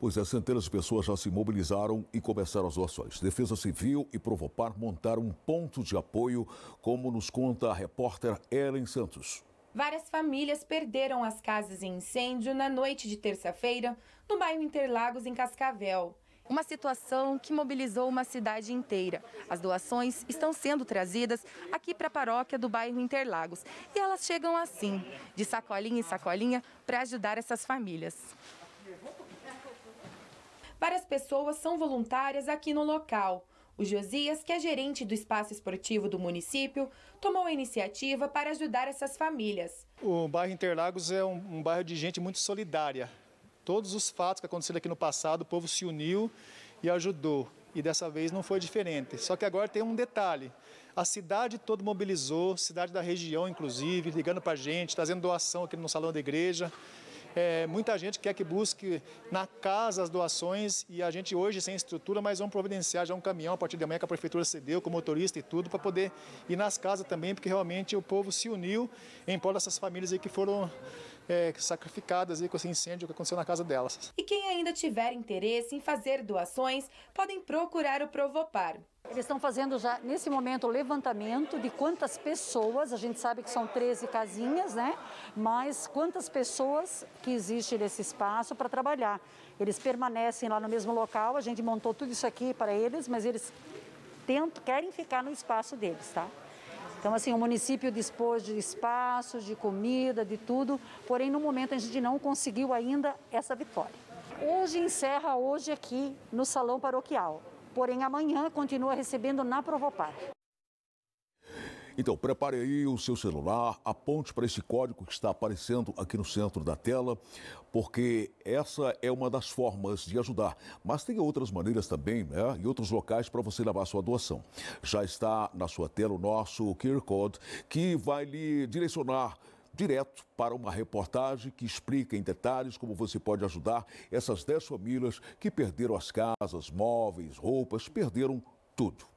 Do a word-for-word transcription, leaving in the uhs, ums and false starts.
Pois é, centenas de pessoas já se mobilizaram e começaram as doações. Defesa Civil e Provopar montaram um ponto de apoio, como nos conta a repórter Ellen Santos. Várias famílias perderam as casas em incêndio na noite de terça-feira, no bairro Interlagos, em Cascavel. Uma situação que mobilizou uma cidade inteira. As doações estão sendo trazidas aqui para a paróquia do bairro Interlagos. E elas chegam assim, de sacolinha em sacolinha, para ajudar essas famílias. Várias pessoas são voluntárias aqui no local. O Josias, que é gerente do espaço esportivo do município, tomou a iniciativa para ajudar essas famílias. O bairro Interlagos é um, um bairro de gente muito solidária. Todos os fatos que aconteceram aqui no passado, o povo se uniu e ajudou. E dessa vez não foi diferente. Só que agora tem um detalhe. A cidade toda mobilizou, cidade da região inclusive, ligando para a gente, trazendo doação aqui no salão da igreja. É, muita gente quer que busque na casa as doações e a gente hoje sem estrutura, mas vamos providenciar já um caminhão a partir de amanhã que a prefeitura cedeu, com motorista e tudo, para poder ir nas casas também, porque realmente o povo se uniu em prol dessas famílias aí que foram é, sacrificadas aí com esse incêndio que aconteceu na casa delas. E quem ainda tiver interesse em fazer doações, podem procurar o Provopar. Eles estão fazendo já, nesse momento, o levantamento de quantas pessoas, a gente sabe que são treze casinhas, né? Mas quantas pessoas que existem nesse espaço para trabalhar. Eles permanecem lá no mesmo local, a gente montou tudo isso aqui para eles, mas eles tentam, querem ficar no espaço deles, tá? Então, assim, o município dispôs de espaços, de comida, de tudo, porém, no momento a gente não conseguiu ainda essa vitória. Hoje encerra hoje aqui no salão paroquial. Porém, amanhã continua recebendo na Provopar. Então, prepare aí o seu celular, aponte para esse código que está aparecendo aqui no centro da tela, porque essa é uma das formas de ajudar. Mas tem outras maneiras também, né? E outros locais para você levar a sua doação. Já está na sua tela o nosso Q R Code, que vai lhe direcionar direto para uma reportagem que explica em detalhes como você pode ajudar essas dez famílias que perderam as casas, móveis, roupas, perderam tudo.